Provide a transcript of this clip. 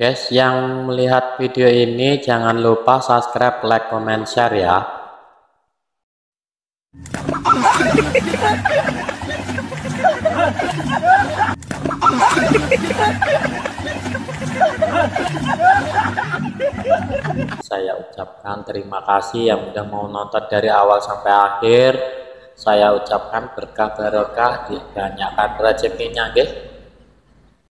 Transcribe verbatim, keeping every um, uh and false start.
Guys, yang melihat video ini jangan lupa subscribe, like, comment, share ya. Saya ucapkan terima kasih yang udah mau nonton dari awal sampai akhir. Saya ucapkan berkah barokah, dibanyakkan rezekinya, nggih.